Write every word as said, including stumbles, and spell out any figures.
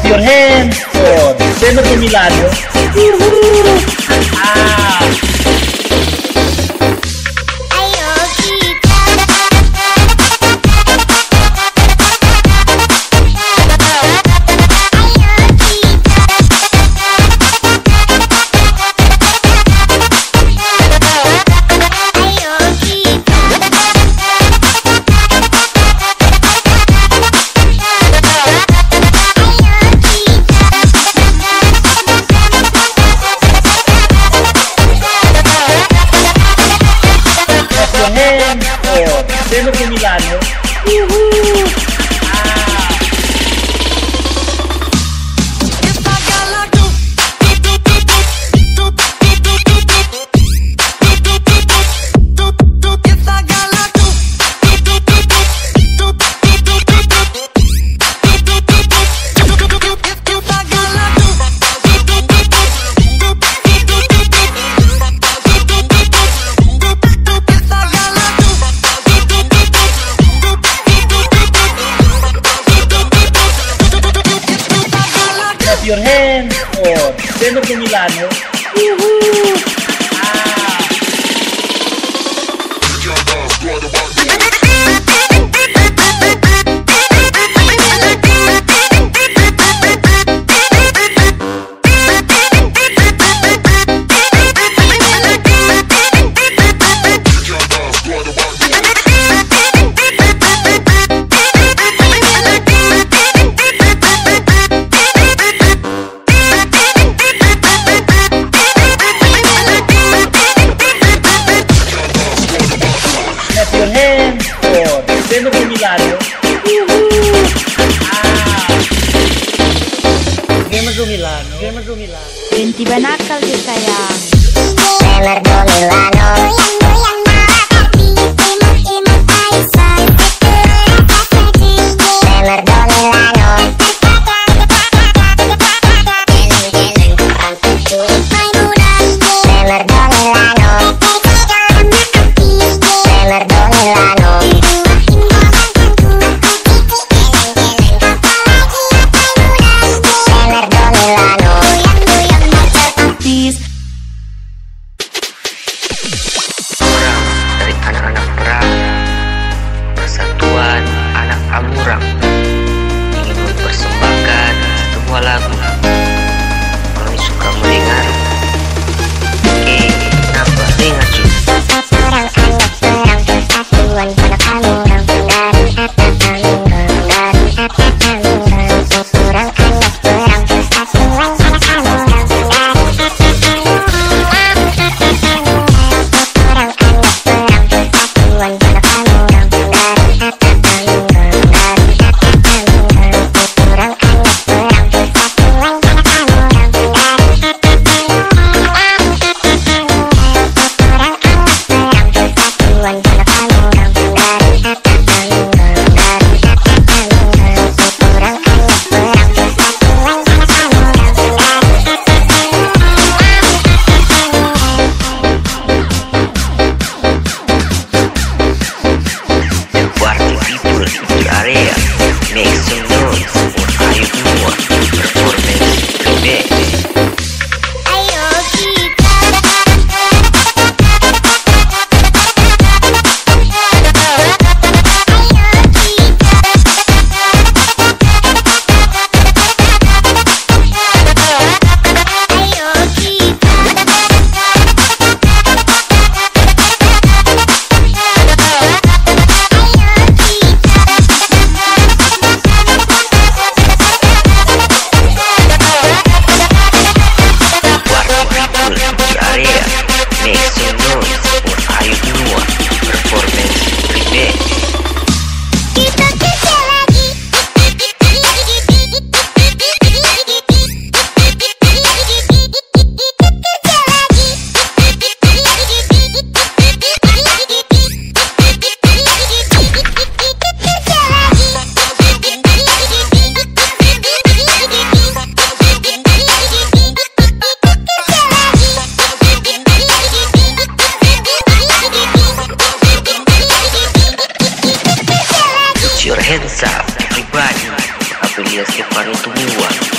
Clap your hands for Senator Milano. Ah. Senator Milano. Woohoo! Ah. Your hands for Senator Milano. Woohoo! Ah. Your hands for Senator Milano. Woohoo! Ah. Senator Milano. Senator Milano. Ganti ba nakal di sayang? Senator Milano. Goyang-goyang malah hati, imut-imut aisan. Senator Milano. Geleng-geleng orang tujuh. Hai muda. Senator Milano. Senator Milano. Senator Milano. Goyang-goyang motor artis. Orang dari anak-anak perang, Persatuan Anak Amurang ingin mempersembahkan sebuah lagu. Kami suka mendengar. Oke, kenapa dengar cuy? Orang anak perang persatuan anak amurang dari atas amurang dari atas amurang. Orang anak perang persatuan anak amurang dari atas amurang. Orang anak perang persatuan anak amurang dari atas amurang dari atas amurang. Orang anak perang persatuan anak amurang dari atas Party people in the area, make some noise for Ayu Dua performance remix. Ayo kita Your hands up, everybody. Aprilia Stefano Tumua.